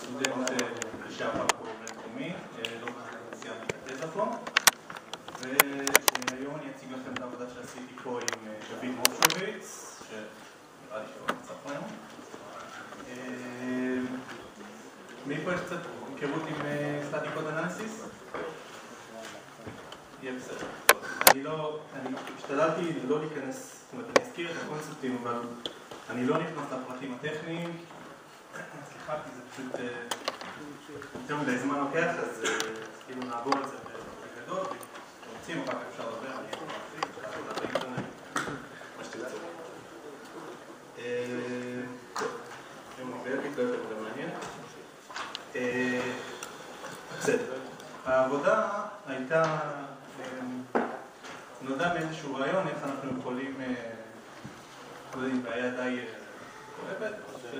סטודנט לשעבר פה בינתחומי, לא סיימתי את התזה פה, והיום אני אציג לכם את העבודה שעשיתי פה עם דוד מופשוביץ, שנראה לי שהוא נמצא פה היום. מפה יש קצת היכרות עם סטטיק קוד אנליסיס? יהיה בסדר. אני השתדלתי לא להיכנס, זאת אומרת, אני אזכיר את הקונספטים, אבל אני לא נכנס לפרטים הטכניים. סליחה, כי זה פשוט יותר מדי זמן לוקח, אז כאילו נעבור על זה בגדול, ורוצים, אחר כך אפשר לדבר, אני יכול להפסיק, אפשר לדבר באינטרנט, מה שתרצו. היום מגדלת, לא יותר מדי מעניין. בסדר. העבודה הייתה, נודע מאיזשהו רעיון, איך אנחנו יכולים להתמודד עם בעיה די כואבת, של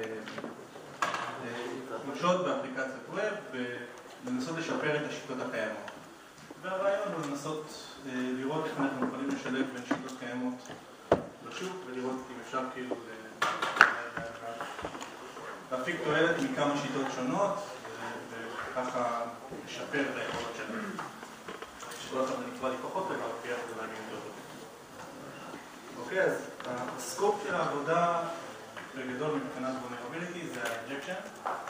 תמושות באפליקציות ווב ולנסות לשפר את השיטות הקיימות. והרעיון הוא לנסות לראות איך אנחנו יכולים לשלב בין שיטות קיימות בשוק ולראות אם אפשר כאילו להפיק תועלת מכמה שיטות שונות וככה לשפר את היכולות שלנו. שכל אחד נקבע לי פחות אבל פייח זה להגיד יותר. אוקיי, אז הסקופ של העבודה בגדול מבחינת vulnerability זה ה-injection,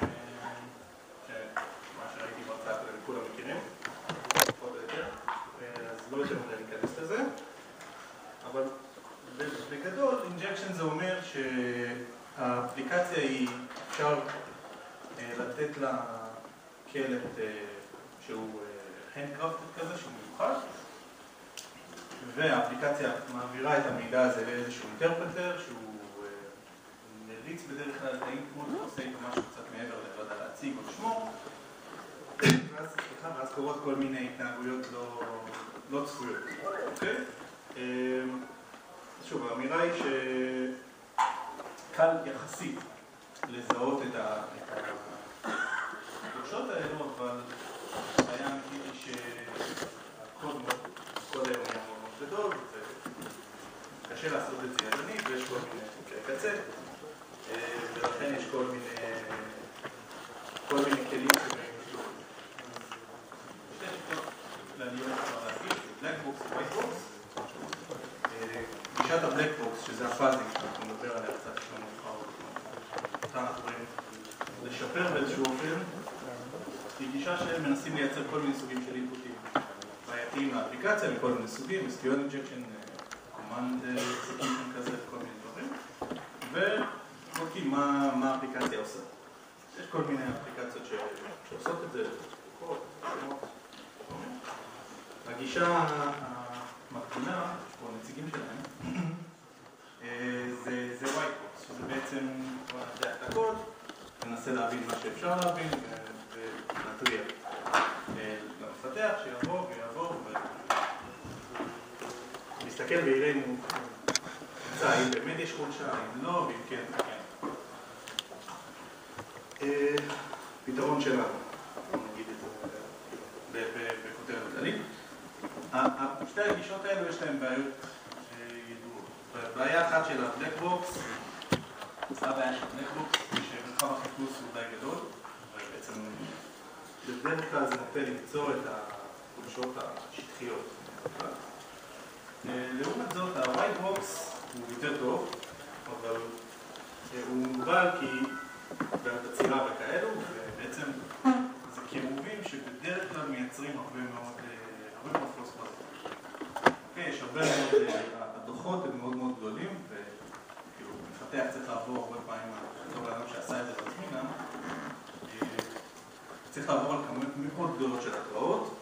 שמה שראיתי בהרצאה כולה כולם מכירים, פחות או יותר, אז לא יותר מדי להיכנס לזה, אבל בגדול injection זה אומר שהאפליקציה היא אפשר לתת לה קלט שהוא handcrafted כזה, שהוא מיוחד, והאפליקציה מעבירה את המידע הזה לאיזשהו אינטרפרטר שהוא מריץ בדרך כלל את האינפוט, עושה איתו משהו קצת מעבר, לא יודע להציג או לשמור, ואז קורות כל מיני התנהגויות לא צפויות. אוקיי? שוב, האמירה היא שקל יחסית לזהות את הדרשות האלו, אבל היה אמיתי לי שהקוד היום היה מאוד גדול, וקשה לעשות את זה ידנית, ויש כל מיני חוקי קצה, ולכן יש כל מיני כלים שבאים לשלוח. שתי שיטות כלליות כבר להגיד, בלק בוקס ווייט בוקס. גישת הבלק בוקס, שזה הפאזינג, אנחנו נדבר עליה קצת שלא מאוחר, אותה אנחנו רואים לשפר באיזשהו אופן, היא גישה שמנסים לייצר כל מיני סוגים של אינפוטים בעייתיים לאפליקציה, מכל מיני סוגים, SQL injection, command execution כזה, כל מיני דברים, ובודקים מה האפליקציה עושה. יש כל מיני אפליקציות שעושות את זה, הגישה המקבילה, או הנציגים שלהם, זה white box, שזה בעצם נפתח את הקוד, ננסה להבין מה שאפשר להבין, ונטריע למפתח שיבוא ויעבור ונסתכל ויראה אם הוא נמצא, אם באמת יש חולשה, אם לא, ואם כן, כן. פתרון שלנו, נגיד את זה בכותרת כללית. שתי הגישות האלו יש להן בעיות ידועות. בעיה אחת של הבלק בוקס, הבעיה של הבלק בוקס, שמרחב החיפוש הוא די גדול, ובעצם בדרך כלל זה נוטה למצוא את החולשות השטחיות. לעומת זאת, ה-white box הוא יותר טוב, אבל הוא מוגבל כי בעיות עצירה וכאלו, ובעצם זה קירובים שבדרך כלל מייצרים הרבה מאוד פלוס בזה. אוקיי, יש הרבה מאוד, הדוחות הם מאוד מאוד גדולים, וכאילו מפתח צריך לעבור הרבה פעמים, בתור האדם שעשה את זה בעצמי גם, צריך לעבור על כמויות מאוד גדולות של התראות,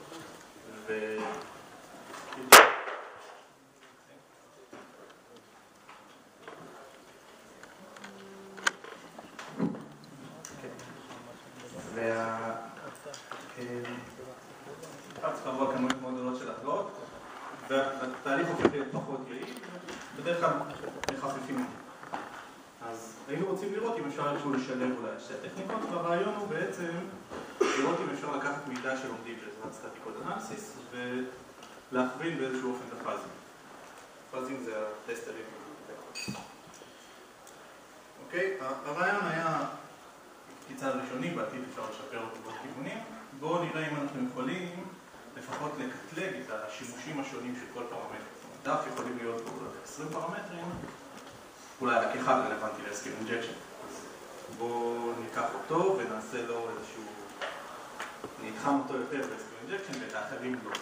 צריך לעבור על כמויות מאוד גדולות של התראות, והתהליך הופך להיות פחות יעיל, בדרך כלל מחפפים. אז היינו רוצים לראות אם אפשר איזשהו לשלב אולי שתי טכניקות, והרעיון הוא בעצם לראות אם אפשר לקחת מידע שלומדים בעזרת סטטיק קוד אנליסיס ולהכווין באיזשהו אופן את הפאזינג. פאזינג זה הטסטרים. אוקיי? הרעיון היה כצעד ראשוני, בעתיד אפשר לשפר אותו בכיוונים. בואו נראה אם אנחנו יכולים לפחות לקטלג את השימושים השונים של כל פרמטר. דף יכולים להיות 20 פרמטרים, אולי רק אחד רלוונטי ל-SQL injection. אז בואו ניקח אותו ונעשה לו איזשהו, נתחם אותו יותר ב-SQL injection ואת האחרים לא.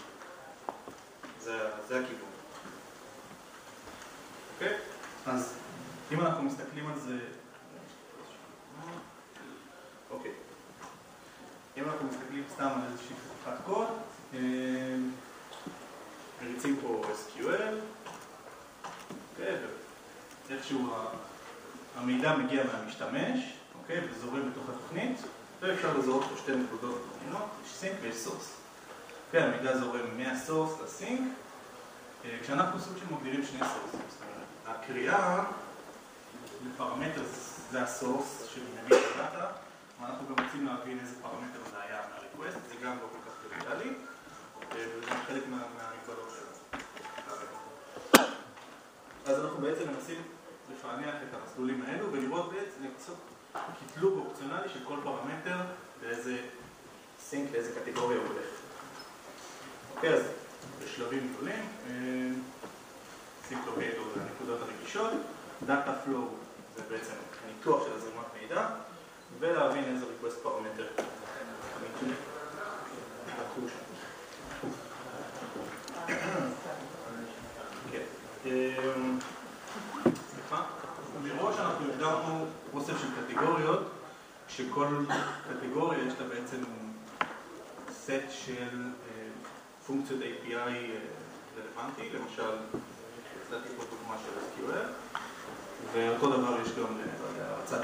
זה הכיוון. אוקיי? אז אם אנחנו מסתכלים על זה, אוקיי. אם אנחנו מסתכלים סתם על איזושהי חתיכת קוד, מריצים פה SQL, אוקיי, ואיכשהו המידע מגיע מהמשתמש, אוקיי, וזורם בתוך התוכנית, ואפשר לזהות פה שתי נקודות מעניינות, יש סינק ויש סורס. אוקיי, המידע זורם מהסורס לסינק, כשאנחנו סוג של מגדירים שני סורסים, זאת אומרת, הקריאה לפרמטר זה הסורס שמביא את הדאטה, ואנחנו גם רוצים להבין איזה פרמטר זה היה מהריקווסט, זה גם לא כל כך טריוויאלי, וזה חלק מהמגבלות שלנו. אז אנחנו בעצם מנסים לפענח את המסלולים האלו ולראות בעצם קצת קטלוג אופציונלי של כל פרמטר באיזה סינק, לאיזה קטגוריה הוא הולך. אוקיי, אז בשלבים גדולים, סינק לוקייטור זה הנקודות הרגישות, דאטה פלואו זה בעצם הניתוח של הזרימת מידע, ולהבין איזה ריקווסט פרמטר אמיתי לקחו שם. סליחה, מראש אנחנו הגדרנו אוסף של קטגוריות, שכל קטגוריה יש לה בעצם סט של פונקציות API רלוונטי, למשל, נתתי פה דוגמה של SQL, ואותו דבר יש גם הרצת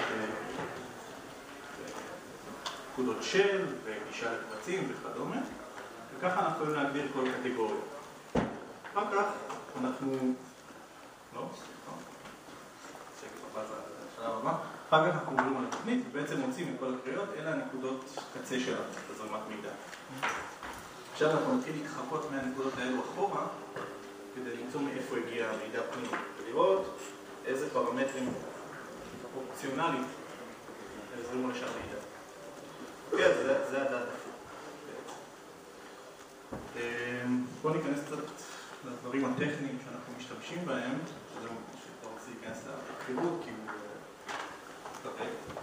נקודות של וגישה לקבצים וכדומה, וככה אנחנו יכולים להגדיר כל קטגוריה. אחר כך אנחנו, לא, סליחה, שקט הבא זה השלב הבא, אחר כך אנחנו עוברים על התוכנית ובעצם מוצאים את כל הקריאות, אלה הנקודות קצה שלנו, בזרימת מידע. עכשיו אנחנו נתחיל להתחקות מהנקודות האלו אחורה, כדי למצוא מאיפה הגיע המידע פנים, ולראות איזה פרמטרים אופציונליים יזרימו לשם מידע. כן, זה הדאטה. בואו ניכנס קצת לדברים הטכניים שאנחנו משתמשים בהם, שזה שאתה רוצה להיכנס לחירות, כי הוא קטק.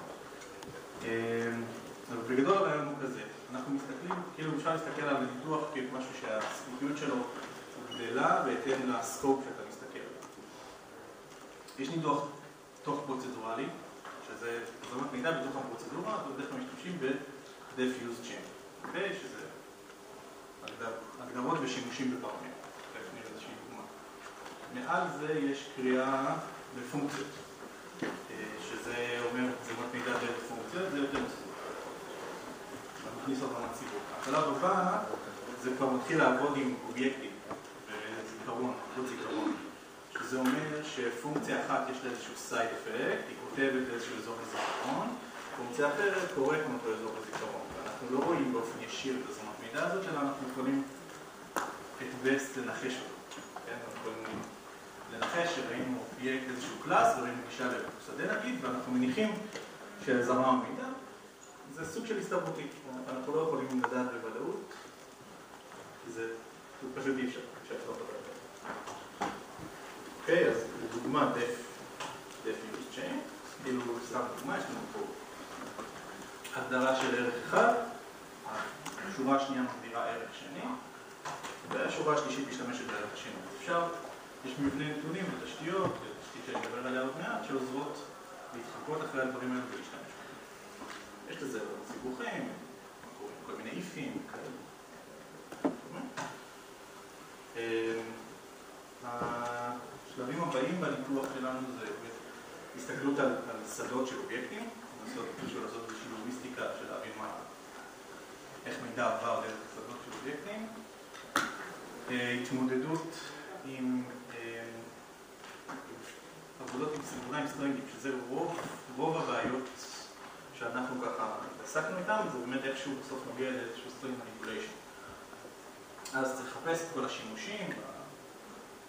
אבל בגדול הרעיון הוא כזה, אנחנו מסתכלים, כאילו אפשר להסתכל על הניתוח כמשהו שהספיקיות שלו גדלה בהתאם לסקופ שאתה מסתכל עליו. יש ניתוח תוך פרוצדורלי, שזה זרימת מידע בתוך הפרוצדורה, ובדרך כלל משתמשים ב-diffuse chain, אוקיי? שזה הגדרות ושימושים בפרמטר. תכף נראה איזושהי דוגמה. מעל זה יש קריאה בפונקציות, שזה אומר זרימת מידע דרך פונקציות, זה יותר מסוים. אני מכניס אותם לציבור. השלב הבא זה כבר מתחיל לעבוד עם אובייקטים וזיכרון, חוץ זיכרון. שזה אומר שפונקציה אחת יש לה איזשהו סייד אפקט, היא כותבת איזשהו אזור לזיכרון, פונקציה אחרת קוראת מאותו אזור לזיכרון. אנחנו לא רואים באופן ישיר את הזרימת מידע הזאת, אלא אנחנו יכולים את בסט לנחש אותו. אנחנו יכולים לנחש שראינו אובייקט איזשהו קלאס, וראינו גישה לשדה נגיד, ואנחנו מניחים שזרם המידע. זה סוג של הסתברותי, אנחנו לא יכולים לדעת בוודאות, זה פשוט אי אפשר לעשות את זה. אוקיי, אז לדוגמה diffuse chain, כאילו סתם דוגמה, יש לנו פה הגדרה של ערך אחד, השורה השנייה מגדירה ערך שני, והשורה השלישית משתמשת בערך השני. אפשר, יש מבנה נתונים ותשתיות, תשתית שאני מדבר עליה עוד מעט, שעוזרות להתחקות אחרי הדברים האלה ולהשתמש. יש לזה סיבוכים, כל מיני איפים, כאלה. השלבים הבאים בניתוח שלנו זה הסתכלות על שדות של אובייקטים, לעשות איזושהי לוגיסטיקה של להבין איך מידע עבר דרך שדות של אובייקטים, התמודדות עם עבודות עם סיפוריים סטרינגים, שזה רוב הבעיות שאנחנו ככה התעסקנו איתם, זה באמת איכשהו בסוף מגיע לאיזשהו סטרינג מניפוליישן. אז צריך לחפש את כל השימושים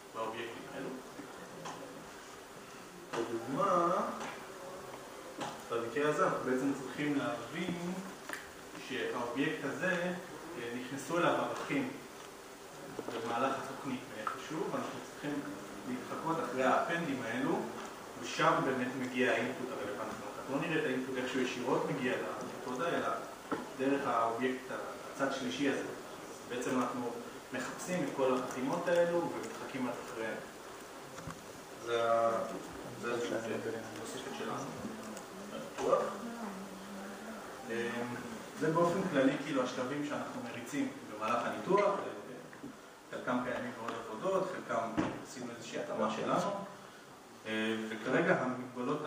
באובייקטים האלו. לדוגמה, במקרה הזה אנחנו בעצם צריכים להבין שהאובייקט הזה נכנסו אליו ערכים במהלך התוכנית מאיפשהו, ואנחנו צריכים להתחקות אחרי האפנדים האלו, ושם באמת מגיע האינפוט הרלוונטי. לא נראה את האינפוט איכשהו ישירות מגיע למתודה, אלא דרך האובייקט הצד שלישי הזה. בעצם אנחנו מחפשים את כל החתימות האלו ומתחקים אחריהם. זה התוספת שלנו. זה באופן כללי כאילו השלבים שאנחנו מריצים במהלך הניתוח, חלקם קיימים בעוד עבודות, חלקם עשינו איזושהי התאמה שלנו, וכרגע המגבלות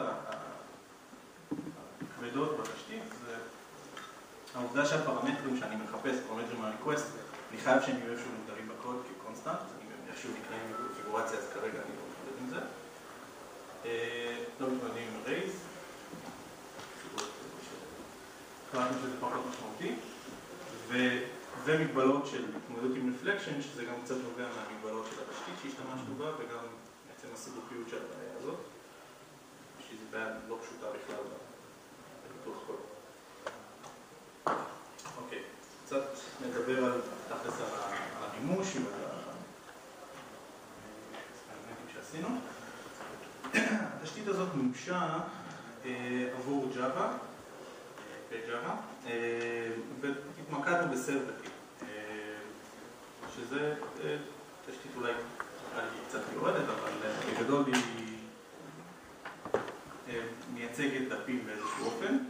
הכבדות בתשתית זה העובדה שהפרמטרים שאני מחפש, פרמטרים מהריקווסט, אני חייב שהם יהיו איפשהו מוגדרים בקוד כקונסטנט, אם הם איכשהו נקראים בקונפיגורציה, אז כרגע אני לא מתמודד עם זה. לא מתמודדים עם רייז, החלטנו שזה פחות משמעותי, ומגבלות של התמודדות עם רפלקשן, שזה גם קצת נובע מהמגבלות של התשתית שהשתמשנו בה, וגם בעצם הסיבוכיות של הבעיה הזאת, שזו בעיה לא פשוטה בכלל בפיתוח קוד. אוקיי, קצת נדבר על תכלס על המימוש ועל האקספרימנטים שעשינו. התשתית הזאת מומשה עבור ג'אווה, והתמקדנו בסרברית, שזה תשתית אולי קצת יורדת, אבל בגדול היא מייצגת דפים באיזשהו אופן,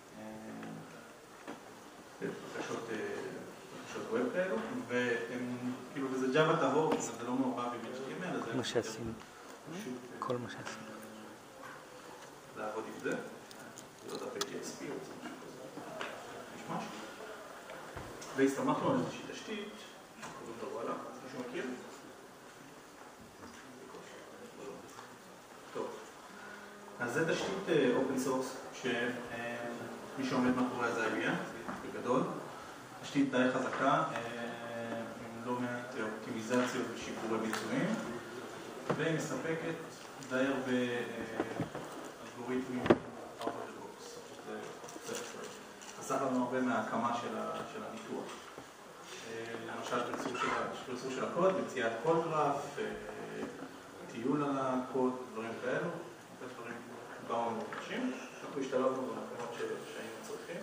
בקשות ווב כאלו, וזה ג'אווה טהור, זה לא מעורב עם HTML, מה שעשינו, כל מה שעשינו. לעבוד עם זה, זה עוד דפי JSP או משהו כזה, יש משהו. והסתמכנו על איזושהי תשתית, שקוראים לו וואלה, מישהו מכיר? טוב, אז זה תשתית אופן סורס, שמי שעומד מאחורי זה IBM, בגדול. תשתית די חזקה, עם לא מעט אופטימיזציות ושיפורי ביצועים, והיא מספקת די הרבה אלגוריתמים out of the box. זה חסך לנו הרבה מההקמה של הניתוח. למשל, פרסום של הקוד, מציאת קוד גרף, טיול על הקוד, דברים כאלו, דברים באו מאוד קשים. אנחנו השתלבנו במקומות שהיינו צריכים.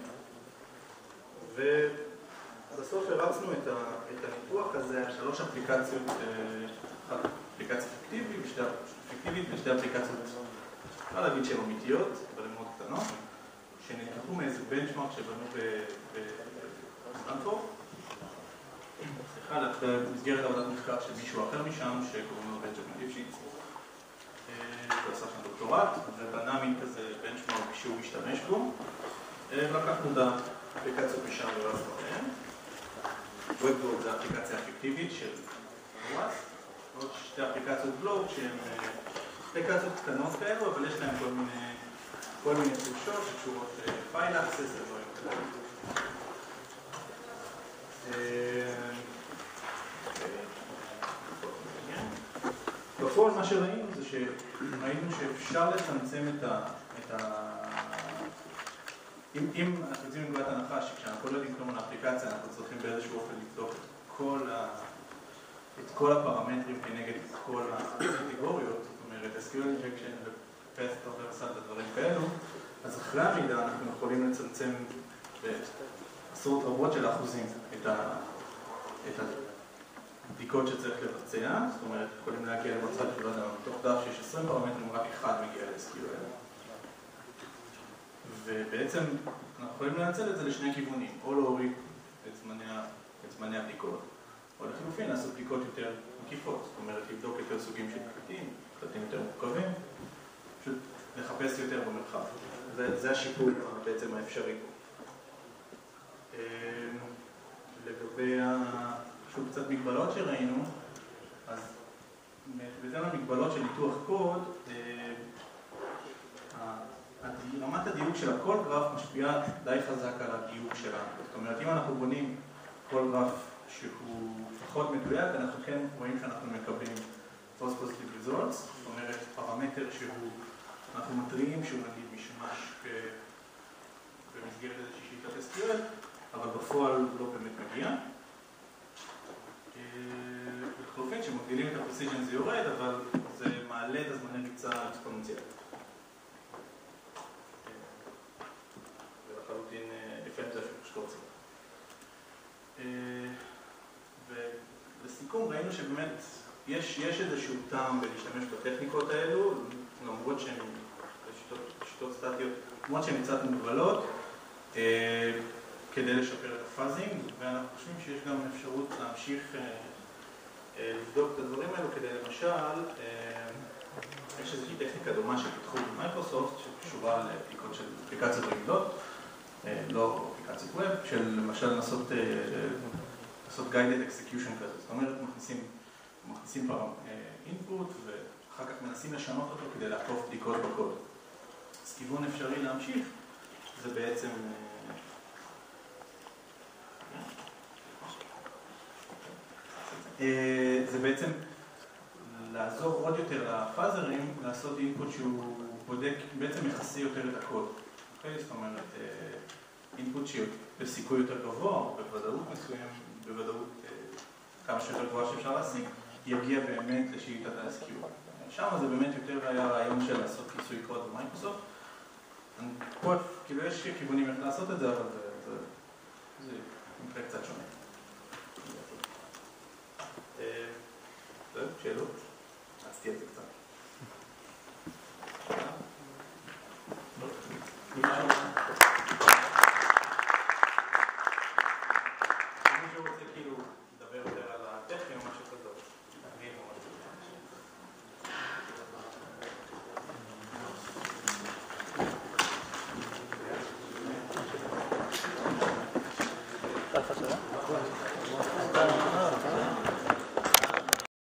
ובסוף הרצנו את הניתוח הזה על 3 אפליקציות, אפליקציה פיקטיבית ושתי אפליקציות, לא להגיד שהן אמיתיות, אבל הן מאוד קטנות, שנלקחו מאיזה בנצ'מרק שבנו בסטנפורד. סליחה, במסגרת עבודת מחקר של מישהו אחר משם, שקוראים לו בנג'מין ליפשיץ. הוא עשה שם דוקטורט, ובנה מין כזה בנצ'מרק שהוא משתמש בו. לקחנו את האפליקציות משם ורצנו עליהן. WebGoat זה האפליקציה הפיקטיבית של וואס. עוד 2 אפליקציות בלוג שהן אפליקציות קטנות כאלו, אבל יש להן כל מיני דרישות שקשורות לפייל אקסס ודברים כאלה. בפועל מה שראינו זה שראינו שאפשר לצמצם את ה... אם אנחנו יוצאים מנקודת הנחה שכשאנחנו לא יודעים כלום על האפליקציה אנחנו צריכים באיזשהו אופן לבדוק את כל הפרמטרים כנגד כל הקטגוריות, זאת אומרת SQL injection ו-Path traversal ודברים כאלו, אז אחרי המידע אנחנו יכולים לצמצם בעשרות רבות של אחוזים את הבדיקות שצריך לבצע, זאת אומרת יכולים להגיע למצב שלא יודע, בתוך דף שיש 20 פרמטרים רק אחד מגיע ל-SQL. ובעצם אנחנו יכולים לנצל את זה לשני כיוונים, או להוריד את זמני הבדיקות, או לחילופין לעשות בדיקות יותר מקיפות, זאת אומרת לבדוק יותר סוגים של קלטים יותר מורכבים, פשוט לחפש יותר במרחב. זה השיפור בעצם האפשרי פה. לגבי קצת מגבלות שראינו, אז בהתאם למגבלות של ניתוח קוד, רמת הדיוק של הקול גרף משפיעה די חזק על הדיוק שלנו. זאת אומרת, אם אנחנו בונים קול גרף שהוא פחות מדויק, אנחנו כן רואים שאנחנו מקבלים false positive results, זאת אומרת, פרמטר שהוא, אנחנו מטריעים שהוא נגיד משמש במסגרת איזושהי שיטת SQL, אבל בפועל לא באמת מגיע. לחלופין, כשמגדילים את ה-precision זה יורד, אבל זה מעלה את הזמני ריצה אקספוננציאלית. ולחלוטין, לפעמים זה אפילו פשוט רוצים. ולסיכום ראינו שבאמת יש איזשהו טעם בלהשתמש בטכניקות האלו, למרות שהן שיטות סטטיות, למרות שהן קצת מוגבלות, כדי לשפר את הפאזינג, ואנחנו חושבים שיש גם אפשרות להמשיך לבדוק את הדברים האלו, כדי למשל, יש איזושהי טכניקה דומה שפיתחו במייקרוסופט, שקשורה לאפליקציות רגילות, לא אפליקציות ווב, של למשל לנסות guided execution כזה, זאת אומרת, מכניסים פעם input, ואחר כך מנסים לשנות אותו כדי לעקוף בדיקות בקוד. אז כיוון אפשרי להמשיך, זה בעצם לעזור עוד יותר לפאזרים, לעשות אינפוט שהוא בודק, בעצם יחסי יותר את הקוד. זאת אומרת, אינפוט שבסיכוי יותר גבוה, או בוודאות מסוים, בוודאות כמה שיותר גבוהה שאפשר להשיג, יגיע באמת לשיטת ה-SQL. שם זה באמת יותר היה רעיון של לעשות כיסוי קוד במייקרוסופט. פה כאילו יש כיוונים איך לעשות את זה, אבל זה מקרה קצת שונה. זהו, שאלות? רציתי את זה קצת.